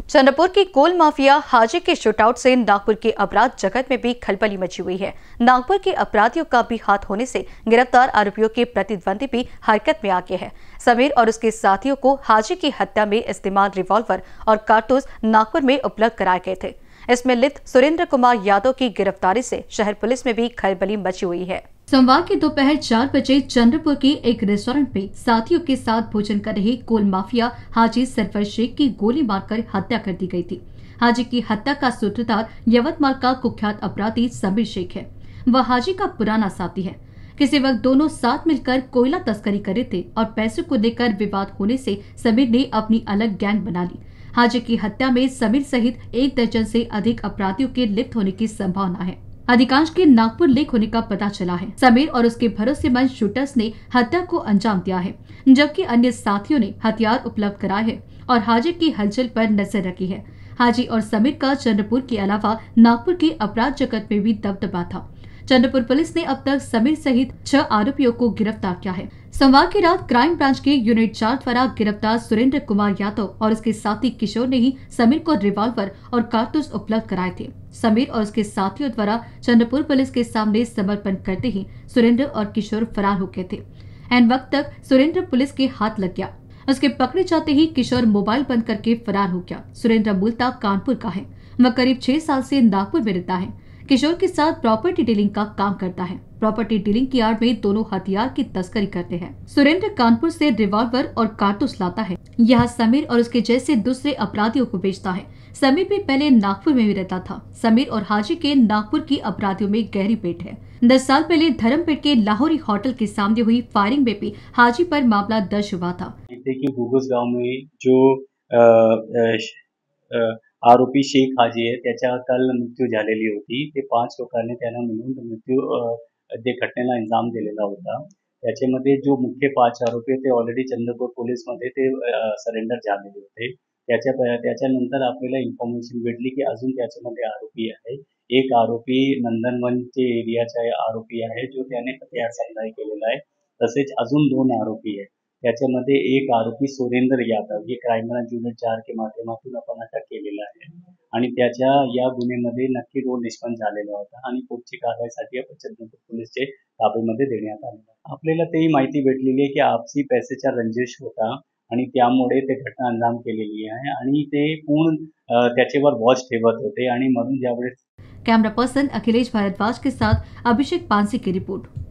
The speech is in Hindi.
चंद्रपुर की कोल माफिया हाजी के शूटआउट से नागपुर के अपराध जगत में भी खलबली मची हुई है। नागपुर के अपराधियों का भी हाथ होने से गिरफ्तार आरोपियों के प्रतिद्वंदी भी हरकत में आ गए हैं। समीर और उसके साथियों को हाजी की हत्या में इस्तेमाल रिवॉल्वर और कारतूस नागपुर में उपलब्ध कराए गए थे। इसमें लिप्त सुरेंद्र कुमार यादव की गिरफ्तारी से शहर पुलिस में भी खलबली मची हुई है। सोमवार की दोपहर 4 बजे चंद्रपुर के एक रेस्टोरेंट में साथियों के साथ भोजन कर रहे कोल माफिया हाजी सरफर शेख की गोली मारकर हत्या कर दी गई थी। हाजी की हत्या का सूत्रधार यवतमाल का कुख्यात अपराधी समीर शेख है। वह हाजी का पुराना साथी है। किसी वक्त दोनों साथ मिलकर कोयला तस्करी कर रहे थे और पैसों को लेकर विवाद होने से समीर ने अपनी अलग गैंग बना ली। हाजी की हत्या में समीर सहित 1 दर्जन से अधिक अपराधियों के लिप्त होने की संभावना है। अधिकांश के नागपुर लेक होने का पता चला है। समीर और उसके भरोसेमंद शूटर्स ने हत्या को अंजाम दिया है, जबकि अन्य साथियों ने हथियार उपलब्ध कराए हैं और हाजी की हलचल पर नजर रखी है। हाजी और समीर का चंद्रपुर के अलावा नागपुर के अपराध जगत में भी दबदबा था। चंद्रपुर पुलिस ने अब तक समीर सहित 6 आरोपियों को गिरफ्तार किया है। सोमवार की रात क्राइम ब्रांच के यूनिट 4 द्वारा गिरफ्तार सुरेंद्र कुमार यादव और उसके साथी किशोर ने ही समीर को रिवॉल्वर और कारतूस उपलब्ध कराए थे। समीर और उसके साथियों द्वारा चंद्रपुर पुलिस के सामने समर्पण करते ही सुरेंद्र और किशोर फरार हो गए थे। एन वक्त तक सुरेंद्र पुलिस के हाथ लग गया। उसके पकड़े जाते ही किशोर मोबाइल बंद करके फरार हो गया। सुरेंद्र मूलतः कानपुर का है। वह करीब 6 साल से नागपुर में रहता है। किशोर के साथ प्रॉपर्टी डीलिंग का काम करता है। प्रॉपर्टी डीलिंग की आड़ में दोनों हथियार की तस्करी करते हैं। सुरेंद्र कानपुर से रिवॉल्वर और कारतूस लाता है। यह समीर और उसके जैसे दूसरे अपराधियों को बेचता है। समीर भी पहले नागपुर में भी रहता था। समीर और हाजी के नागपुर की अपराधियों में गहरी पेट है। 10 साल पहले धर्मपेट के लाहौरी होटल के सामने हुई फायरिंग में भी हाजी पर मामला दर्ज हुआ था। घुगुस गाव में जो आरोपी शेख हाजी आहे त्याच्या काल मृत्यू झालेली होती। ते 5 लोकांनी त्यांना मिळून मृत्यू जे घटनेला अंजाम दिलेला होता। त्याच्यामध्ये जो मुख्य 5 आरोपी ते ऑलरेडी चंद्रपूर पोलीसमध्ये ते सरेंडर झालेले होते। त्याच्यानंतर आपल्याला इन्फॉर्मेशन भेटली की अजून त्याच्यामध्ये आरोपी आहे। एक आरोपी नंदनवनचे एरियाचा आरोपी आहे जो त्याने हत्यार सप्लाय केलेला आहे। तसेच अजून 2 आरोपी आहेत। त्याच्यामध्ये एक आरोपी सुरेंद्र यादव हे क्राइम ब्रांच युनिट 4 के माध्यमातून आपण अटक केलेला आहे आणि त्याच्या या गुन्ह्यामध्ये नक्की रोल निष्पन्न झालेला होता आणि पुढची कारवाईसाठी आपण चंद्रपूर पोलीसचे ताब्यामध्ये देण्यात आले। आपल्याला तेही माहिती भेटलेली आहे की आपसी पैशाचा रंजिश होता आणि त्यामुळे ते घटना अंजाम केलेली आहे आणि ते पूर्ण त्याच्यावर वॉच ठेवत होते आणि म्हणून ज्यावेळेस कैमरा पर्सन अखिलेश भारद्वाज के साथ अभिषेक पांसी की रिपोर्ट।